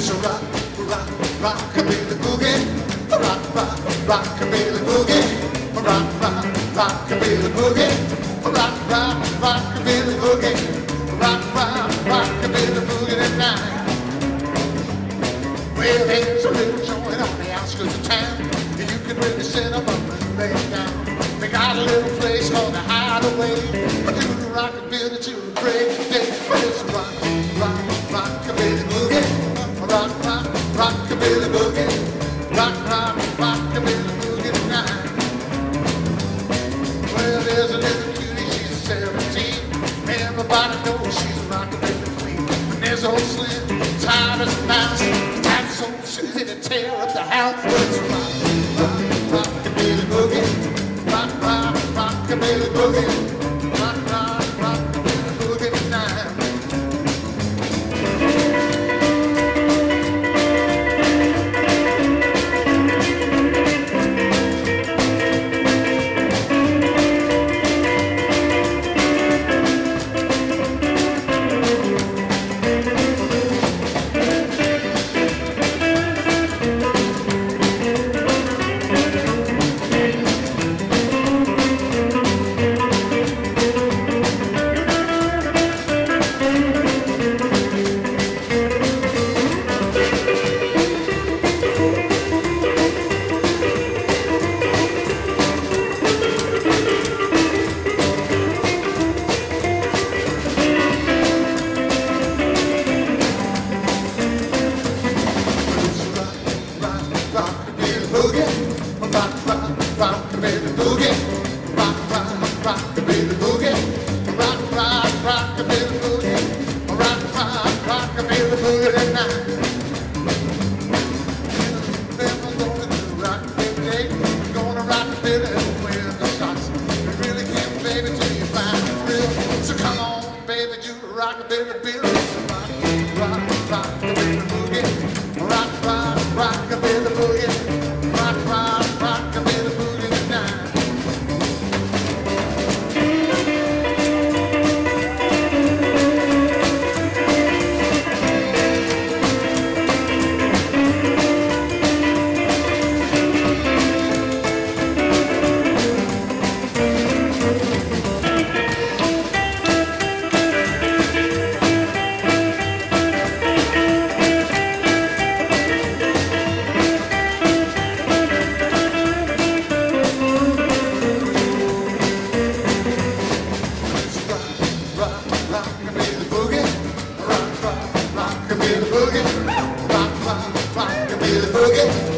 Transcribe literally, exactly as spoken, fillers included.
It's a rock, rock, rockabilly boogie. Rock, rock, rockabilly boogie. Rock, rock, rockabilly boogie. Rock, rock, rockabilly boogie. Rock, rock, rockabilly boogie tonight. Well, there's a little joint on the outskirts of town, and you can really set them up and lay them down. They got a little place called the Hideaway, but do the rockabilly to the break of day. But it's a rock, rock, rockabilly boogie. Rock, rock, rockabilly boogie. Rock, rock, rockabilly boogie tonight. Well, there's a little cutie, she's seventeen. Everybody knows she's a rockabilly queen. And there's old Slim, tired as a mouse. So Susie to tear up the house. It's rock, rock, rockabilly boogie. Rock, rock, rockabilly boogie. Rock, rock, rockabilly boogie tonight. Rockabilly boogie.